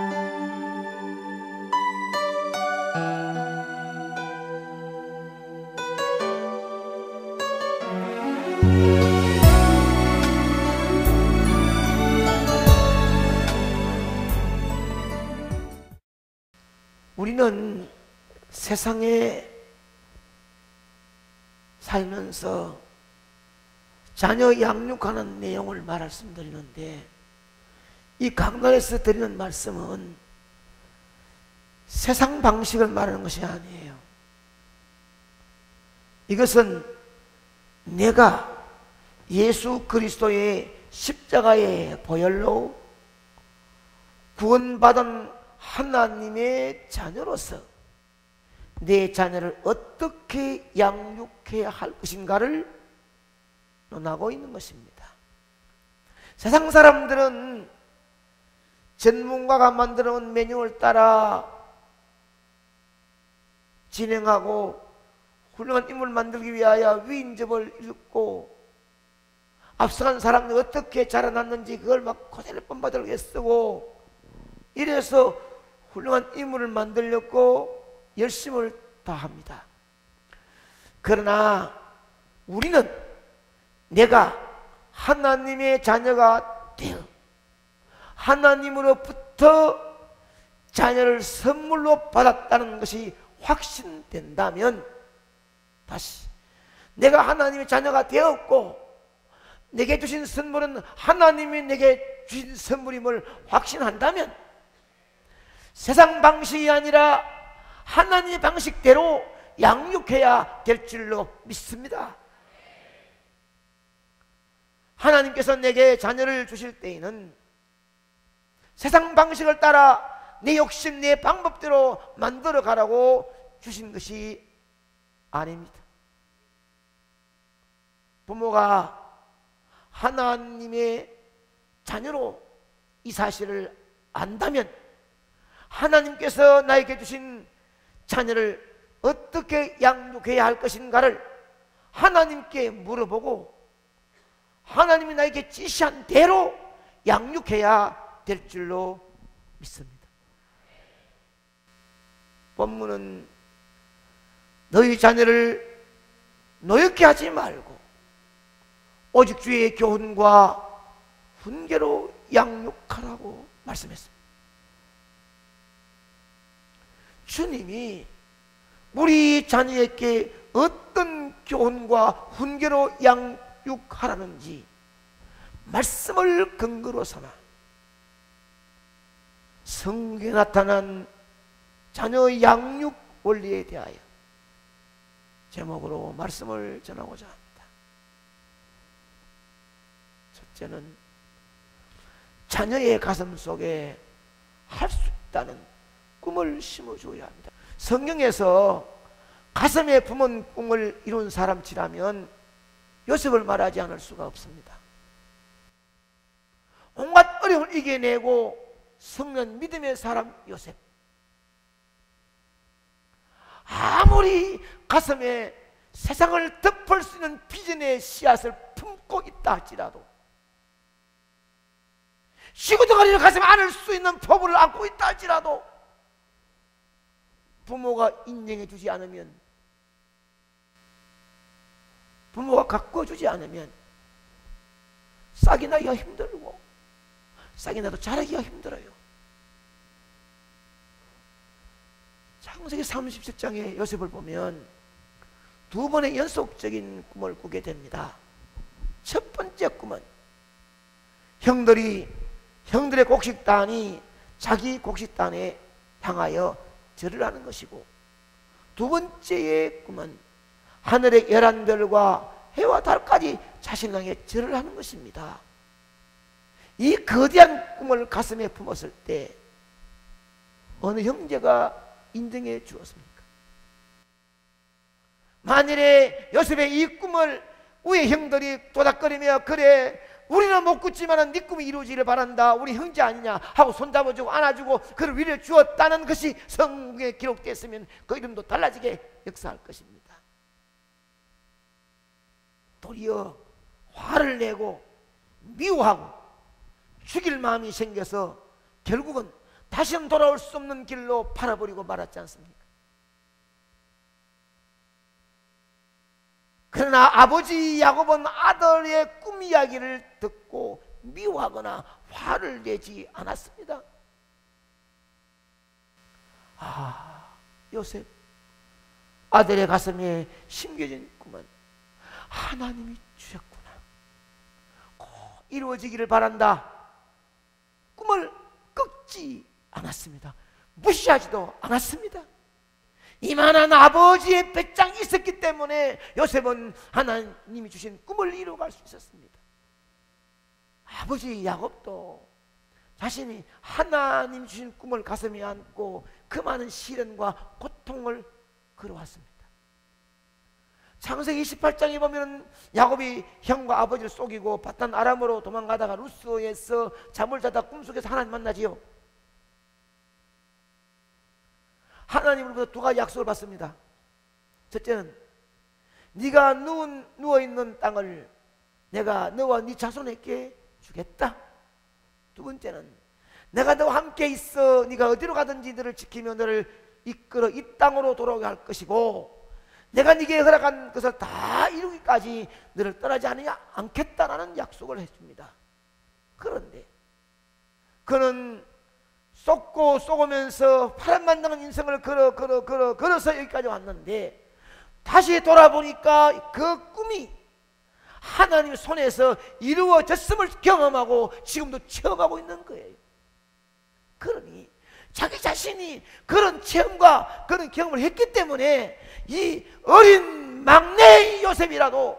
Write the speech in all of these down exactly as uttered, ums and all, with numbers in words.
우리는 세상에 살면서 자녀 양육하는 내용을 말씀드리는데, 이 강단에서 드리는 말씀은 세상 방식을 말하는 것이 아니에요. 이것은 내가 예수 그리스도의 십자가의 보혈로 구원받은 하나님의 자녀로서 내 자녀를 어떻게 양육해야 할 것인가를 논하고 있는 것입니다. 세상 사람들은 전문가가 만들어 놓은 메뉴를 따라 진행하고 훌륭한 인물을 만들기 위하여 위인접을 읽고 앞서간 사람들이 어떻게 자라났는지 그걸 막 고대를 뻔받들게 쓰고, 이래서 훌륭한 인물을 만들려고 열심을 다합니다. 그러나 우리는 내가 하나님의 자녀가 되어 하나님으로부터 자녀를 선물로 받았다는 것이 확신된다면, 다시 내가 하나님의 자녀가 되었고 내게 주신 선물은 하나님이 내게 주신 선물임을 확신한다면, 세상 방식이 아니라 하나님의 방식대로 양육해야 될 줄로 믿습니다. 하나님께서 내게 자녀를 주실 때에는 세상 방식을 따라 내 욕심, 내 방법대로 만들어 가라고 주신 것이 아닙니다. 부모가 하나님의 자녀로 이 사실을 안다면, 하나님께서 나에게 주신 자녀를 어떻게 양육해야 할 것인가를 하나님께 물어보고 하나님이 나에게 지시한 대로 양육해야 될 줄로 믿습니다. 본문은 너희 자녀를 노엽게 하지 말고 오직 주의 교훈과 훈계로 양육하라고 말씀했습니다. 주님이 우리 자녀에게 어떤 교훈과 훈계로 양육하라는지 말씀을 근거로 삼아 성경에 나타난 자녀 양육 원리에 대하여 제목으로 말씀을 전하고자 합니다. 첫째는 자녀의 가슴 속에 할 수 있다는 꿈을 심어줘야 합니다. 성경에서 가슴에 품은 꿈을 이룬 사람치라면 요셉을 말하지 않을 수가 없습니다. 온갖 어려움을 이겨내고 성는 믿음의 사람 요셉, 아무리 가슴에 세상을 덮을 수 있는 비전의 씨앗을 품고 있다 할지라도, 시구덩어리를 가슴에 안을 수 있는 포부를 안고 있다 할지라도, 부모가 인정해 주지 않으면, 부모가 가꾸어 주지 않으면 싹이 나기가 힘들고 싹이 나도 자라기가 힘들어요. 창세기 삼십칠 장의 요셉을 보면 두 번의 연속적인 꿈을 꾸게 됩니다. 첫 번째 꿈은 형들이 형들의 곡식단이 자기 곡식단에 향하여 절을 하는 것이고, 두 번째의 꿈은 하늘의 열한 별과 해와 달까지 자신을 향해 절을 하는 것입니다. 이 거대한 꿈을 가슴에 품었을 때 어느 형제가 인정해 주었습니까? 만일에 요셉의 이 꿈을 위의 형들이 도닥거리며 그래 우리는 못 굳지만 네 꿈이 이루어지기를 바란다, 우리 형제 아니냐 하고 손잡아주고 안아주고 그를 위로해 주었다는 것이 성경에 기록되었으면 그 이름도 달라지게 역사할 것입니다. 도리어 화를 내고 미워하고 죽일 마음이 생겨서 결국은 다시는 돌아올 수 없는 길로 팔아버리고 말았지 않습니까? 그러나 아버지 야곱은 아들의 꿈 이야기를 듣고 미워하거나 화를 내지 않았습니다. 아, 요셉, 아들의 가슴에 심겨진 꿈은 하나님이 주셨구나. 꼭 이루어지기를 바란다. 꿈을 꺾지 않았습니다. 무시하지도 않았습니다. 이만한 아버지의 배짱이 있었기 때문에 요셉은 하나님이 주신 꿈을 이루어갈 수 있었습니다. 아버지 야곱도 자신이 하나님 주신 꿈을 가슴에 안고 그 많은 시련과 고통을 걸어왔습니다. 창세기 이십팔 장에 보면 야곱이 형과 아버지를 속이고 바탄 아람으로 도망가다가 루스에서 잠을 자다 꿈속에서 하나님 만나지요. 하나님으로부터 두 가지 약속을 받습니다. 첫째는 네가 누운, 누워있는 땅을 내가 너와 네 자손에게 주겠다. 두 번째는 내가 너와 함께 있어 네가 어디로 가든지 너를 지키며 너를 이끌어 이 땅으로 돌아오게 할 것이고 내가 네게 허락한 것을 다 이루기까지 너를 떠나지 않으냐 않겠다라는 약속을 해줍니다. 그런데 그는 쏟고 쏟으면서 파란만장한 인생을 걸어 걸어 걸어 걸어서 여기까지 왔는데 다시 돌아보니까 그 꿈이 하나님의 손에서 이루어졌음을 경험하고 지금도 체험하고 있는 거예요. 그러니 자기 자신이 그런 체험과 그런 경험을 했기 때문에 이 어린 막내 요셉이라도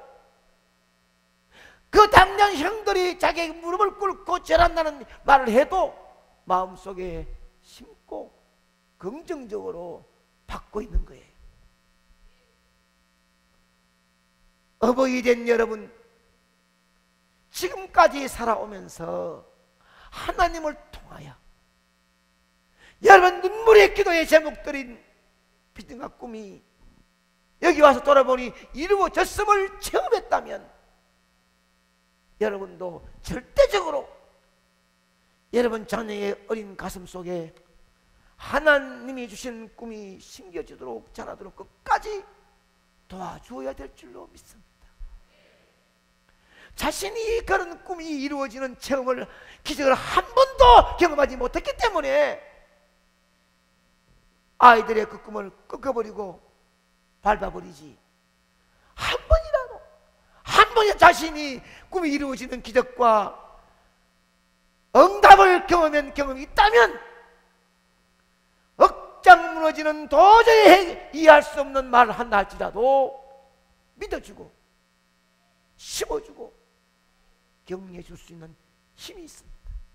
그 당장 형들이 자기의 무릎을 꿇고 절한다는 말을 해도 마음속에 심고 긍정적으로 받고 있는 거예요. 어버이 된 여러분, 지금까지 살아오면서 하나님을 통하여 여러분 눈물의 기도의 제목들인 비전과 꿈이 여기 와서 돌아보니 이루어졌음을 체험했다면 여러분도 절대적으로 여러분 자녀의 어린 가슴 속에 하나님이 주신 꿈이 심겨지도록 자라도록 끝까지 도와주어야 될 줄로 믿습니다. 자신이 그런 꿈이 이루어지는 체험을, 기적을 한 번도 경험하지 못했기 때문에 아이들의 그 꿈을 꺾어버리고 밟아버리지, 한 번이라도 한 번이라도 자신이 꿈이 이루어지는 기적과 응답을 경험한 경험이 있다면 억장 무너지는 도저히 이해할 수 없는 말을 한다 할지라도 믿어주고 심어주고 격려해 줄 수 있는 힘이 있습니다.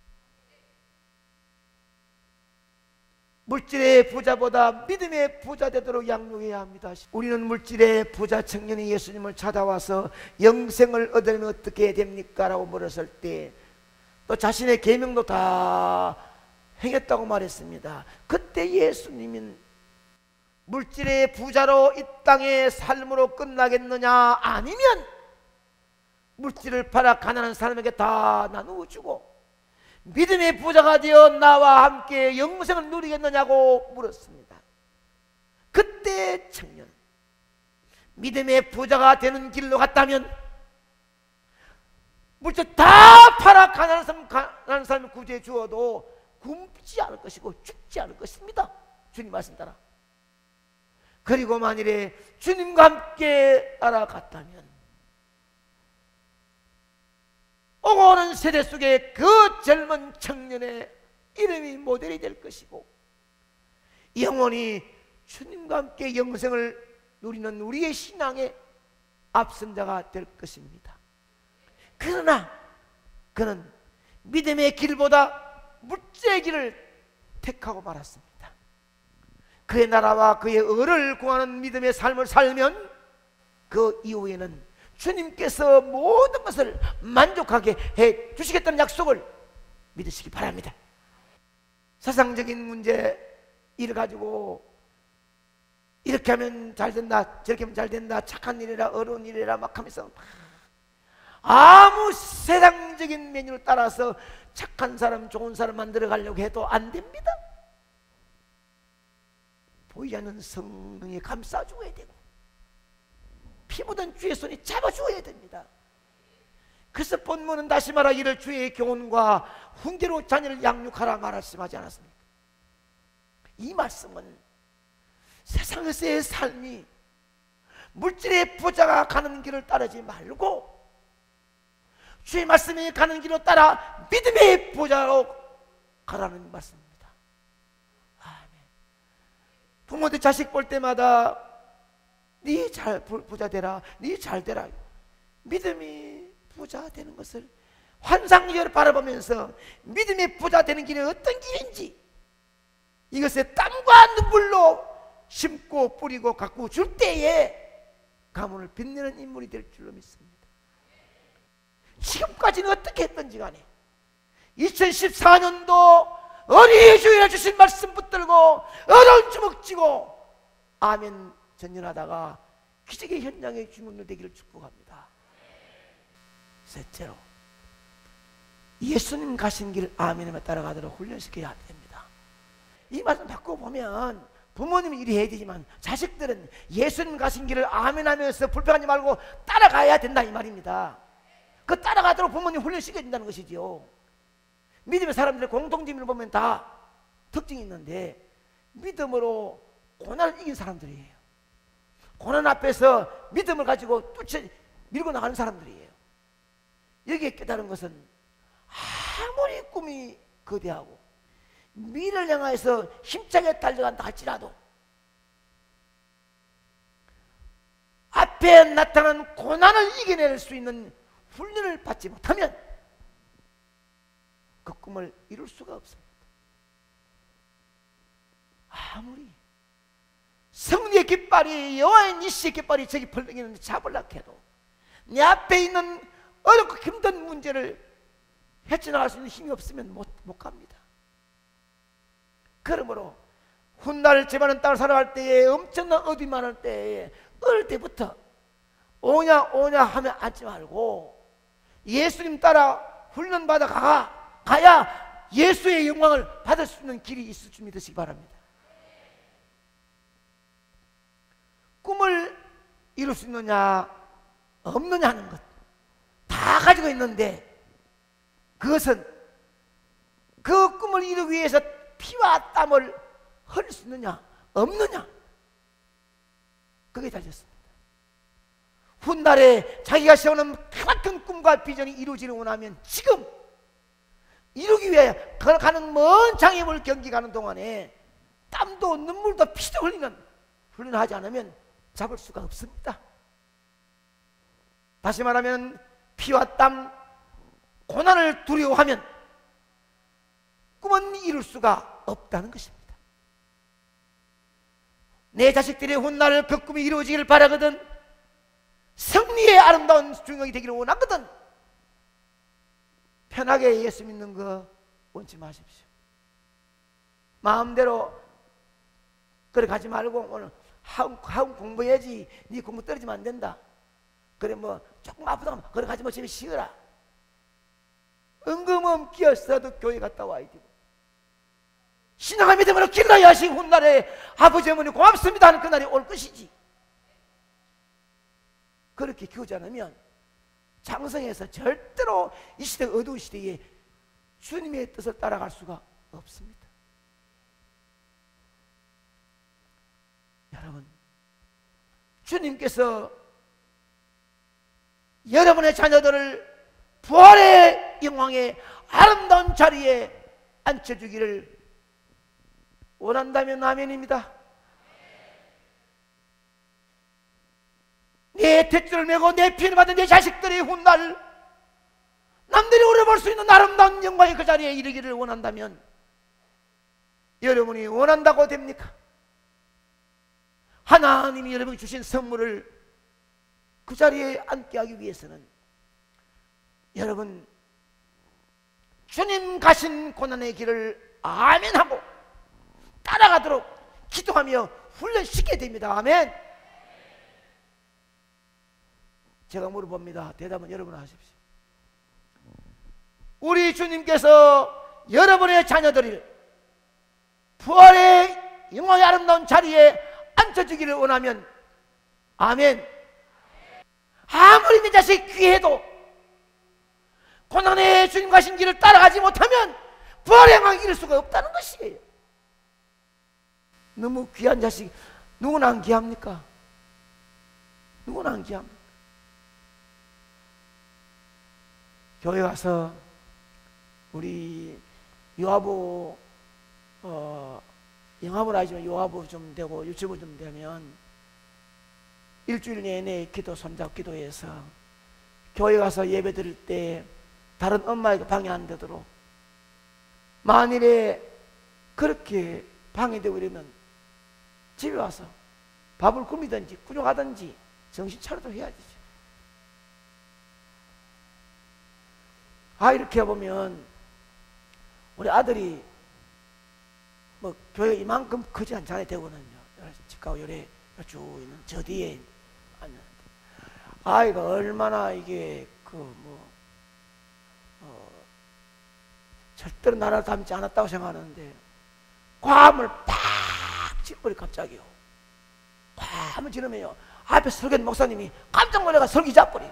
물질의 부자보다 믿음의 부자 되도록 양육해야 합니다. 우리는 물질의 부자 청년이 예수님을 찾아와서 영생을 얻으려면 어떻게 됩니까? 라고 물었을 때 또 자신의 계명도 다 행했다고 말했습니다. 그때 예수님은 물질의 부자로 이 땅의 삶으로 끝나겠느냐, 아니면 물질을 팔아 가난한 사람에게 다 나누어 주고 믿음의 부자가 되어 나와 함께 영생을 누리겠느냐고 물었습니다. 그때 청년, 믿음의 부자가 되는 길로 갔다면 물질 다 팔아 가난한 사람, 가난한 사람을 구제해 주어도 굶지 않을 것이고 죽지 않을 것입니다. 주님 말씀 따라. 그리고 만일에 주님과 함께 따라갔다면 오고 오는 세대 속에 그 젊은 청년의 이름이 모델이 될 것이고 영원히 주님과 함께 영생을 누리는 우리의 신앙의 앞선자가 될 것입니다. 그러나 그는 믿음의 길보다 물질의 길을 택하고 말았습니다. 그의 나라와 그의 의를 구하는 믿음의 삶을 살면 그 이후에는 주님께서 모든 것을 만족하게 해 주시겠다는 약속을 믿으시기 바랍니다. 세상적인 문제 일을 가지고 이렇게 하면 잘 된다, 저렇게 하면 잘 된다, 착한 일이라 어려운 일이라 막 하면서 아무 세상적인 메뉴를 따라서 착한 사람, 좋은 사람 만들어 가려고 해도 안 됩니다. 보이지 않는 성령이 감싸주어야 되고 피 묻은 주의 손이 잡아주어야 됩니다. 그래서 본문은 다시 말하기를 주의 교훈과 훈계로 자녀를 양육하라 말씀하지 않았습니까? 이 말씀은 세상에서의 삶이 물질의 부자가 가는 길을 따르지 말고 주의 말씀이 가는 길로 따라 믿음의 부자로 가라는 말씀입니다. 아멘. 부모들 자식 볼 때마다 네 잘 부자 되라, 네 잘 되라. 믿음이 부자 되는 것을 환상적으로 바라보면서 믿음의 부자 되는 길이 어떤 길인지 이것을 땀과 눈물로 심고 뿌리고 가꾸어 줄 때에 가문을 빛내는 인물이 될 줄로 믿습니다. 지금까지는 어떻게 했던지 간에 이천십사 년도 어린이 주일에 주신 말씀 붙들고 어려운 주먹 쥐고 아멘 전연하다가 기적의 현장의 주문을 되기를 축복합니다. 셋째로 예수님 가신 길 아멘에 따라가도록 훈련시켜야 됩니다. 이 말씀 바꿔보면 부모님이 이리 해야 되지만 자식들은 예수님 가신 길을 아멘하면서 불평하지 말고 따라가야 된다 이 말입니다. 그 따라가도록 부모님 훈련시켜야 된다는 것이지요. 믿음의 사람들의 공통점을 보면 다 특징이 있는데 믿음으로 고난을 이긴 사람들이에요. 고난 앞에서 믿음을 가지고 뚫쳐 밀고 나가는 사람들이에요. 여기에 깨달은 것은 아무리 꿈이 거대하고 미래를 향해서 힘차게 달려간다 할지라도 앞에 나타난 고난을 이겨낼 수 있는 훈련을 받지 못하면 그 꿈을 이룰 수가 없습니다. 아무리 승리의 깃발이 여호와의 니시의 깃발이 저기 펄럭이는데 잡으려고 해도 내 앞에 있는 어렵고 힘든 문제를 헤쳐나갈 수 있는 힘이 없으면 못, 못 갑니다. 그러므로 훗날 집안은 땅을 살아갈 때에 엄청난 어둠이 많을 때에 어릴 때부터 오냐 오냐 하면 앉지 말고 예수님 따라 훈련받아 가, 가야 예수의 영광을 받을 수 있는 길이 있을 줄 믿으시기 바랍니다. 꿈을 이룰 수 있느냐 없느냐 하는 것 다 가지고 있는데 그것은 그 꿈을 이루기 위해서 피와 땀을 흘릴 수 있느냐 없느냐 그게 달렸습니다. 훗날에 자기가 세우는 크나큰 꿈과 비전이 이루어지를 원하면 지금 이루기 위해 가는 먼 장애물 경기 가는 동안에 땀도 눈물도 피도 흘리는 훈련을 하지 않으면 잡을 수가 없습니다. 다시 말하면 피와 땀 고난을 두려워하면 꿈은 이룰 수가 없다는 것입니다. 내 자식들의 훗날 그 꿈이 이루어지기를 바라거든 승리의 아름다운 중역이 되기를 원하거든 편하게 예수 믿는 거 원치 마십시오. 마음대로 그래 가지 말고 오늘 학원, 학원 공부해야지 네 공부 떨어지면 안 된다. 그래 뭐 조금 아프다 그래 가지 뭐 집에 쉬어라. 은금은 끼었어도 교회 갔다 와야 되고 신앙의 믿음으로 길러야 하신 훗날에 아버지 어머니 고맙습니다 하는 그날이 올 것이지. 그렇게 키우지 않으면 장성에서 절대로 이 시대 어두운 시대에 주님의 뜻을 따라갈 수가 없습니다. 여러분 주님께서 여러분의 자녀들을 부활의 영광의 아름다운 자리에 앉혀주기를 원한다면 아멘입니다. 내 탯줄을 메고 내 피를 받은 내 자식들의 훗날 남들이 오래 수 있는 아름다운 영광의 그 자리에 이르기를 원한다면 여러분이 원한다고 됩니까? 하나님이 여러분이 주신 선물을 그 자리에 앉게 하기 위해서는 여러분 주님 가신 고난의 길을 아멘하고 따라가도록 기도하며 훈련시켜야 됩니다. 아멘. 제가 물어봅니다. 대답은 여러분 하십시오. 우리 주님께서 여러분의 자녀들을 부활의 영광의 아름다운 자리에 앉혀주기를 원하면 아멘. 아무리 내 자식이 귀해도 고난의 주님 가신 길을 따라가지 못하면 부활의 영광을 이룰 수가 없다는 것이에요. 너무 귀한 자식, 누구나 안 귀합니까? 누구나 안 귀합니까? 교회 가서 우리 요하부 어, 영화부 아니지만 요하부 좀 되고 유튜브 좀 되면 일주일 내내 기도 손잡 기도해서 교회 가서 예배 드릴 때 다른 엄마에게 방해 안 되도록, 만일에 그렇게 방해되고 이러면 집에 와서 밥을 굶이든지 구정하든지 정신 차리도록 해야 되죠. 아, 이렇게 해보면 우리 아들이 뭐 교회 이만큼 크지 않잖아요. 대구는요. 집가고 요래 쭉 있는 저 뒤에 앉았는데 아이가 얼마나 이게 그 뭐 어, 절대로 나를 닮지 않았다고 생각하는데 과음을 팍 찌버리 갑자기요. 과음을 지르면요 앞에 설교한 목사님이 깜짝 놀라가 설기 잡버려.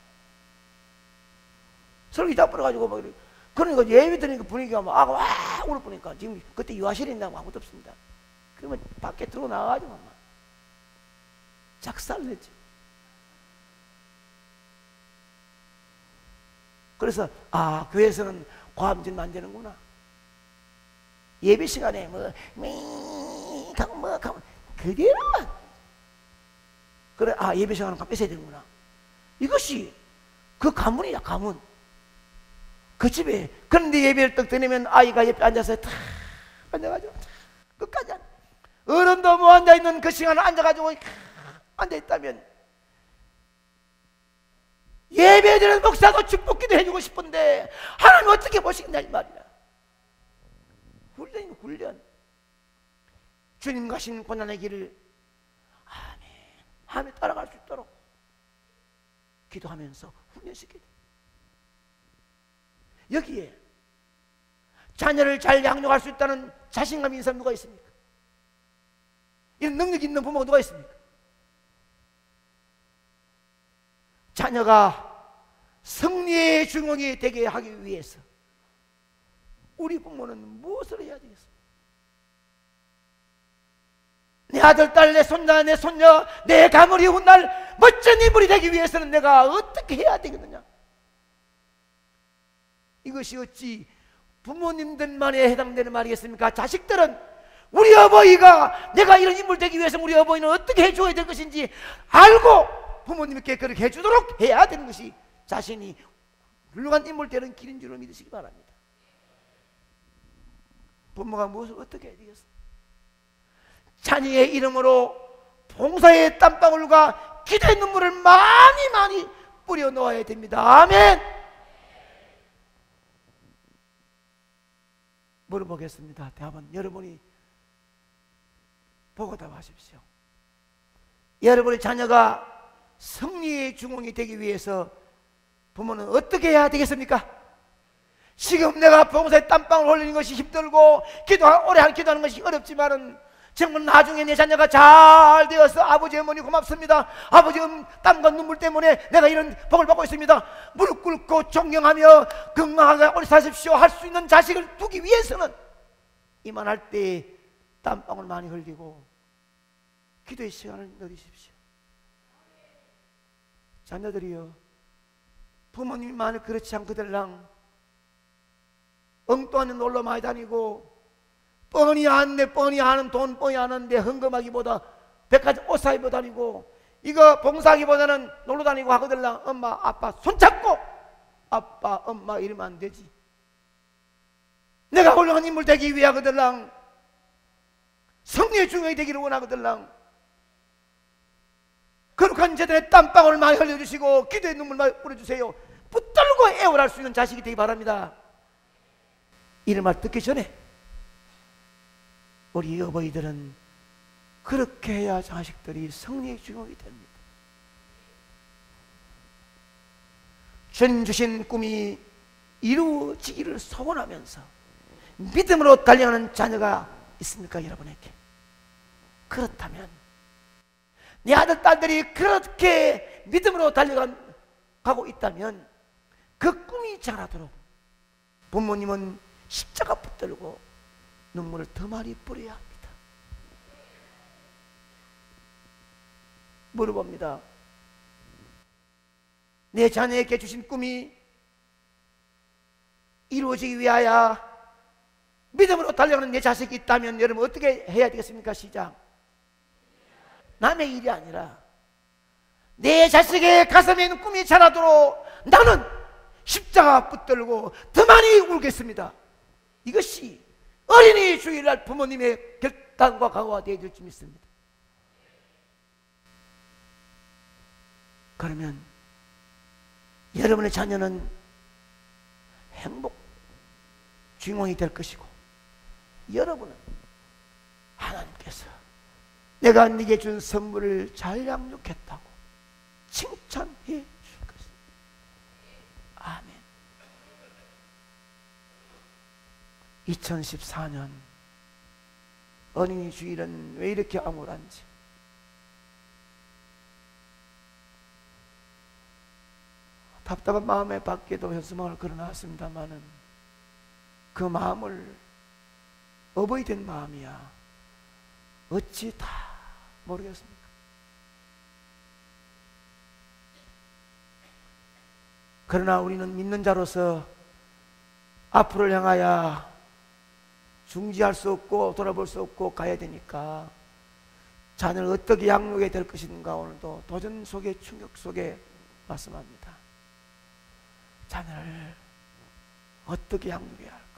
설기 잡버려가지고 막 그러니까 예배 드리니까 분위기가 막 아가 와 울을 보니까 지금 그때 유아실에 있다고 아무것도 없습니다. 그러면 밖에 들어 나가가지고 막 작살냈죠. 그래서 아, 교회에서는 과음질만 안 되는구나. 예배 시간에 뭐 뭐 뭐 하면 그대로만 그래, 아, 예배 시간은 뺏어야 되는구나. 이것이 그 가문이야, 가문. 그 집에. 그런데 예배를 딱 드리면 아이가 옆에 앉아서 탁 앉아가지고 탁 끝까지 앉아. 어른도 뭐 앉아있는 그 시간을 앉아가지고 앉아있다면 예배 드리는 목사도 축복기도 해주고 싶은데 하나님 어떻게 보시겠냐 이 말이야. 훈련이면 훈련. 주님 가신 고난의 길을 아멘 하며 따라갈 수 있도록 기도하면서 훈련시켜야 돼. 여기에 자녀를 잘 양육할 수 있다는 자신감이 있는 사람 누가 있습니까? 이런 능력이 있는 부모가 누가 있습니까? 자녀가 승리의 주인공이 되게 하기 위해서 우리 부모는 무엇을 해야 되겠습니까? 내 아들, 딸, 내 손자, 내 손녀, 내 가물이 훗날 멋진 인물이 되기 위해서는 내가 어떻게 해야 되겠느냐? 이것이 어찌 부모님들만에 해당되는 말이겠습니까? 자식들은 우리 어버이가 내가 이런 인물 되기 위해서 우리 어버이는 어떻게 해줘야 될 것인지 알고 부모님께 그렇게 해주도록 해야 되는 것이 자신이 훌륭한 인물 되는 길인 줄을 믿으시기 바랍니다. 부모가 무엇을 어떻게 해야 되겠습니까? 자녀의 이름으로 봉사의 땀방울과 기도의 눈물을 많이 많이 뿌려 놓아야 됩니다. 아멘. 물어보겠습니다. 대답은 여러분이 보고 답하십시오. 여러분의 자녀가 승리의 주인공이 되기 위해서 부모는 어떻게 해야 되겠습니까? 지금 내가 봉사에 땀방울 흘리는 것이 힘들고 기도 오래 한 기도하는 것이 어렵지만은 정말 나중에 내 자녀가 잘 되어서 아버지 어머니 고맙습니다. 아버지 땀과 눈물 때문에 내가 이런 복을 받고 있습니다. 무릎 꿇고 존경하며 건강하게 오래 사십시오 할 수 있는 자식을 두기 위해서는 이만할 때 땀방울 많이 흘리고 기도의 시간을 누리십시오. 자녀들이여, 부모님이 만약 그렇지 않거들랑 엉뚱한 데 놀러 많이 다니고 뻔히 아는데 뻔히 아는 돈 뻔히 아는데 헌금하기보다 백화점 옷 사입어 다니고 이거 봉사하기보다는 놀러 다니고 하거들랑 엄마 아빠 손잡고 아빠 엄마 이러면 안 되지. 내가 훌륭한 인물 되기 위하거들랑 승리의 중용이 되기를 원하거들랑 거룩한 제단에 땀방울을 많이 흘려주시고 기도의 눈물 많이 뿌려주세요. 붙들고 애월할 수 있는 자식이 되기 바랍니다. 이런 말 듣기 전에 우리 어버이들은 그렇게 해야 자식들이 승리의 주인공이 됩니다. 주님 주신 꿈이 이루어지기를 소원하면서 믿음으로 달려가는 자녀가 있습니까? 여러분에게 그렇다면 내 아들, 딸들이 그렇게 믿음으로 달려가고 있다면 그 꿈이 자라도록 부모님은 십자가 붙들고 눈물을 더 많이 뿌려야 합니다. 물어봅니다. 내 자녀에게 주신 꿈이 이루어지기 위하여 믿음으로 달려가는 내 자식이 있다면 여러분 어떻게 해야 되겠습니까? 시작. 남의 일이 아니라 내 자식의 가슴에 있는 꿈이 자라도록 나는 십자가 붙들고 더 많이 울겠습니다. 이것이 어린이 주일날 부모님의 결단과 각오가 되어야 될 줄 믿습니다. 그러면 여러분의 자녀는 행복 주인공이 될 것이고 여러분은 하나님께서 내가 네게 준 선물을 잘 양육했다고 칭찬해 줄 것입니다. 아멘. 이천십사 년 어린이 주일은 왜 이렇게 암울한지 답답한 마음에 밖에도 현수막을 걸어놨습니다마는 그 마음을 어버이 된 마음이야 어찌 다 모르겠습니까? 그러나 우리는 믿는 자로서 앞으로를 향하여 중지할 수 없고 돌아볼 수 없고 가야 되니까 자녀를 어떻게 양육해야 될 것인가 오늘도 도전 속에 충격 속에 말씀합니다. 자녀를 어떻게 양육해야 할까?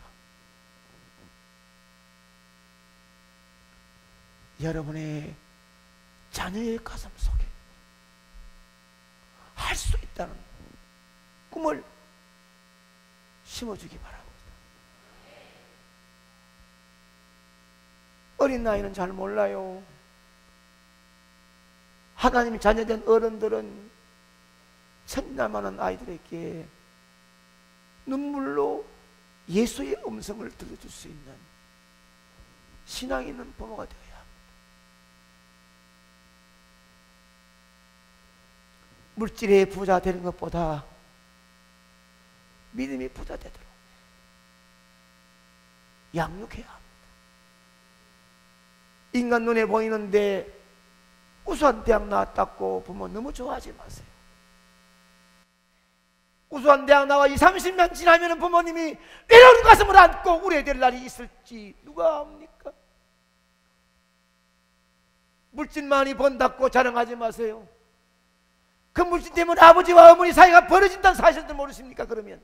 여러분의 자녀의 가슴 속에 할 수 있다는 꿈을 심어주기 바랍니다. 어린 나이는 잘 몰라요. 하나님이 자녀된 어른들은 천날만한 아이들에게 눈물로 예수의 음성을 들려줄 수 있는 신앙 있는 부모가 되어야 합니다. 물질의 부자 되는 것보다 믿음의 부자 되도록 양육해야 합니다. 인간 눈에 보이는데 우수한 대학 나왔다고 부모 너무 좋아하지 마세요. 우수한 대학 나와 이십, 삼십 년 지나면 부모님이 외로운 가슴을 안고 울어야 될 날이 있을지 누가 압니까? 물질 많이 번다고 자랑하지 마세요. 그 물질 때문에 아버지와 어머니 사이가 벌어진다는 사실도 모르십니까? 그러면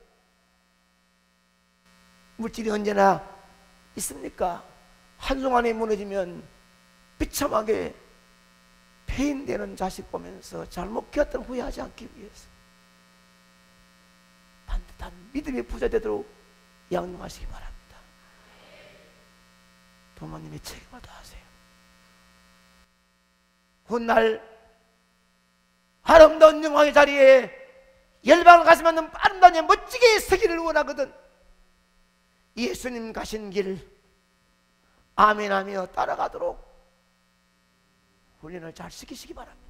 물질이 언제나 있습니까? 한순간에 무너지면 비참하게 폐인되는 자식 보면서 잘못 키웠던 후회하지 않기 위해서 반듯한 믿음의 부자 되도록 양육하시기 바랍니다. 부모님의 책임을 다하세요. 훗날 아름다운 영광의 자리에 열방을 가슴 않는 아름다운 멋지게 서기를 원하거든 예수님 가신 길 아멘하며 따라가도록 훈련을 잘 시키시기 바랍니다.